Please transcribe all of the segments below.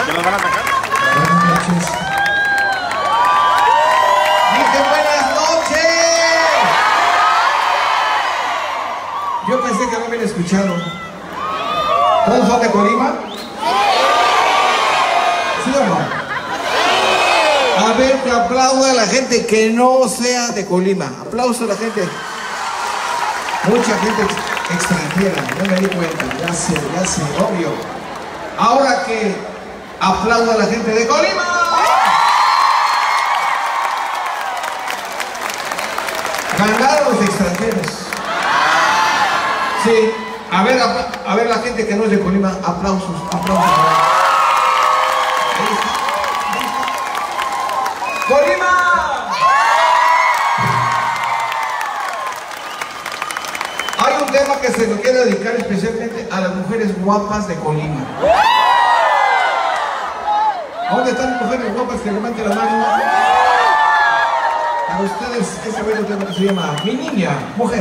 ¿Ya nos van a atacar? Buenas noches. Dije buenas noches. Yo pensé que no me habían escuchado. ¿Todos son de Colima? ¿Sí o no? A ver, que aplauda a la gente que no sea de Colima. Aplauso a la gente. Mucha gente extranjera, no me di cuenta. Ya sé, obvio. Ahora que aplauda a la gente de Colima. Ganaron los extranjeros. Sí. A ver la gente que no es de Colima. Aplausos. Ahí está. ¡Colima! Hay un tema que se lo quiero dedicar especialmente a las mujeres guapas de Colima. ¿Dónde están las mujeres guapas que levanten la mano? Para ustedes, ese bello tema que se llama Mi Niña, Mujer.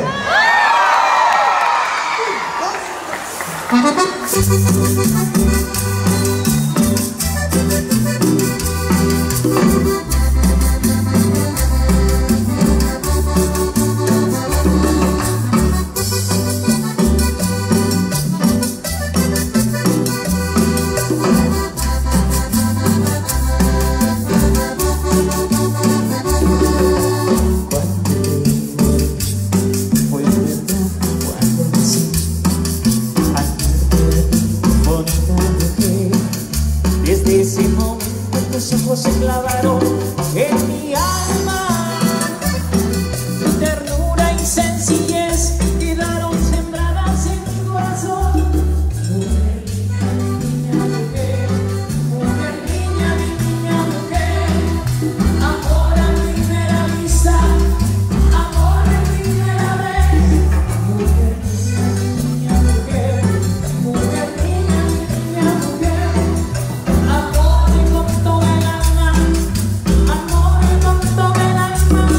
Desde ese momento tus ojos se clavaron en mi alma. Tu ternura y sencillez quedaron sembradas en mi corazón. Mujer, niña, mujer, mujer, niña, mujer. Amor a primera vista, amor a primera vez. Mujer, niña, mujer, mujer, niña, mujer. Amor con todo el alma, amor con todo el alma.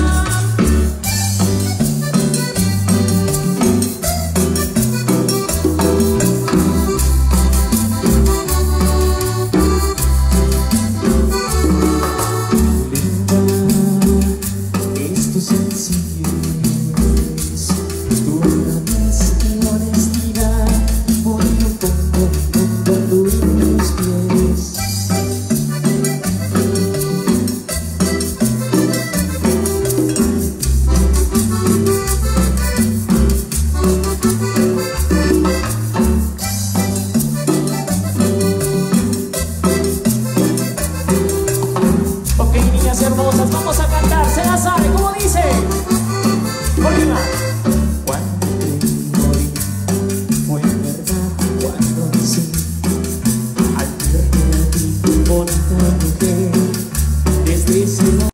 Linda es tu sencillez, tu honradez y honestidad, por lo pongo a tus pies. Ok, niñas hermosas, vamos a cantar, se la sabe, ¿cómo dice? Colima. Cuando creí morir, fue verdad cuando nací. Al verte a ti, bonita mujer, desde ese momento.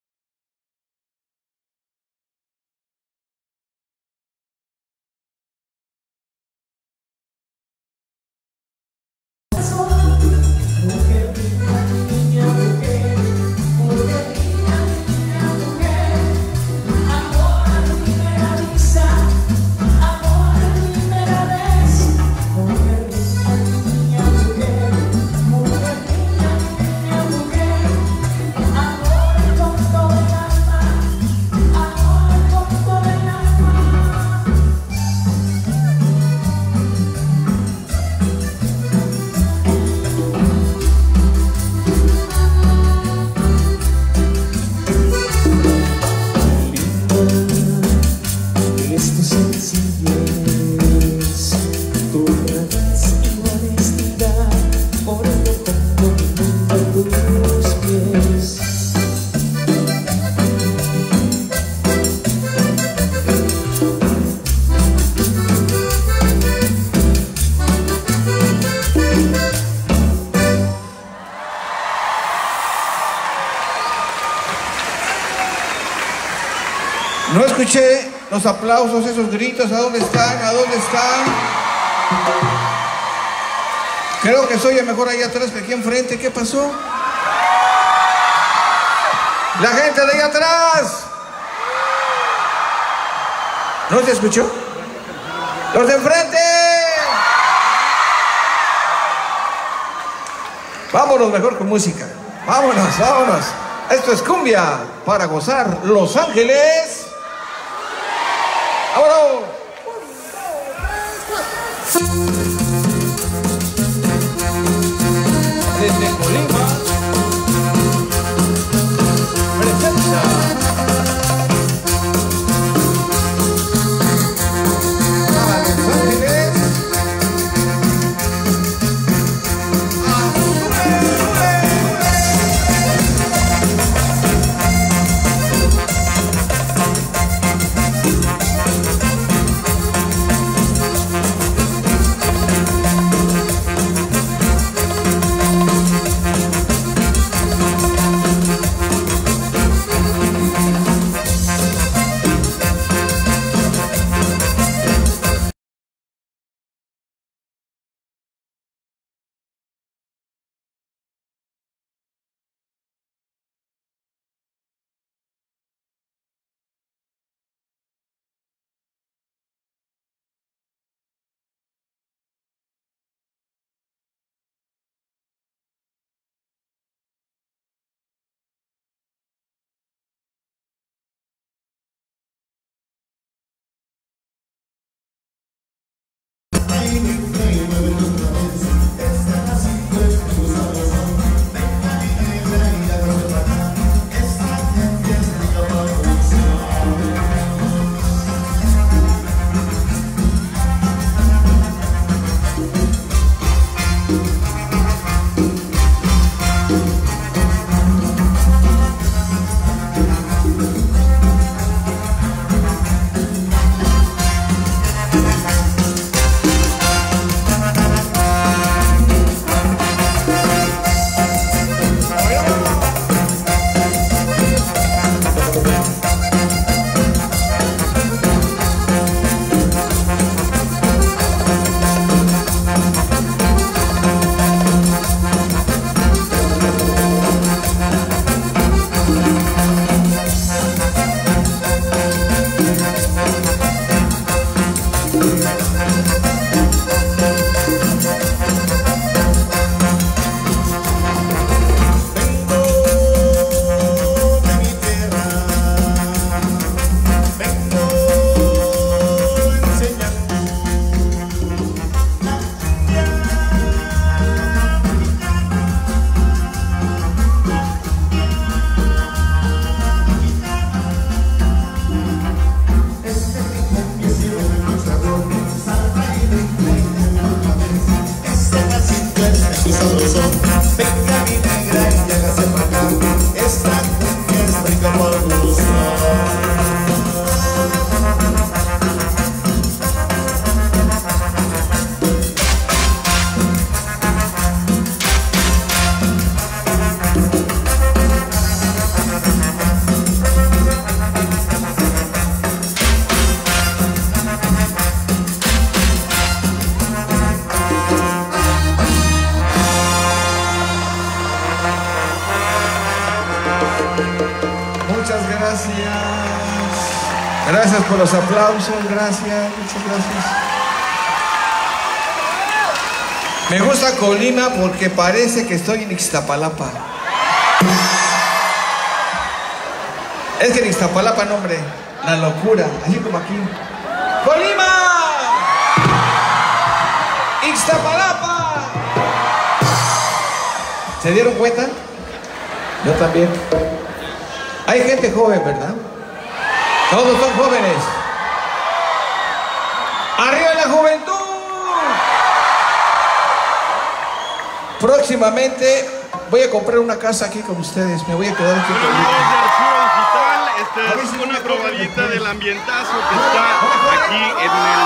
Mujer, niña, mujer, mujer, niña, mujer. Amor a primera vista, amor a primera vez. Mujer, niña, mujer, mujer, niña, mujer. Amor con todo el alma, amor con todo el alma. Linda es tu sencillez, tu honradez y honestidad, por lo pongo mi mundo a tus pies. No escuché los aplausos, esos gritos. ¿A dónde están? ¿A dónde están? Creo que soy mejor allá atrás que aquí enfrente. ¿Qué pasó? La gente de allá atrás. ¿No se escuchó? ¡Los de enfrente! Vámonos mejor con música. Vámonos, vámonos. Esto es cumbia para gozar. Los Ángeles. ¡Vámonos! Desde Colima presenta a Los Ángeles. Venga mi negra y hágase para acá. Esta cumbia es rica por Muchas gracias. Gracias por los aplausos, gracias, muchas gracias. Me gusta Colima porque parece que estoy en Ixtapalapa. Es que en Ixtapalapa, no, hombre, la locura, así como aquí. ¡Colima! ¡Ixtapalapa! ¿Se dieron cuenta? Yo también. Hay gente joven, ¿verdad? Todos son jóvenes. ¡Arriba la juventud! Próximamente voy a comprar una casa aquí con ustedes. Me voy a quedar aquí con Archivo Digital, esta es una probadita del ambientazo que está aquí en el